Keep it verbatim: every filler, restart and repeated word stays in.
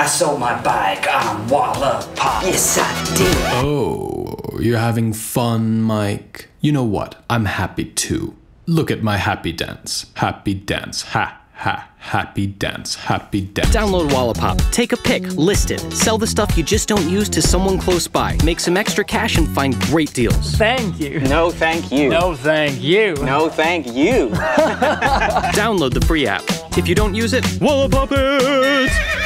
sold my bike on Wallapop. Yes, I did. Oh, you're having fun, Mike? You know what? I'm happy too. Look at my happy dance. Happy dance. Ha. Ha, happy dance, happy dance. Download Wallapop, take a pic, list it, sell the stuff you just don't use to someone close by, make some extra cash and find great deals. Thank you. No, thank you. No, thank you. No, thank you. Download the free app. If you don't use it, Wallapop it!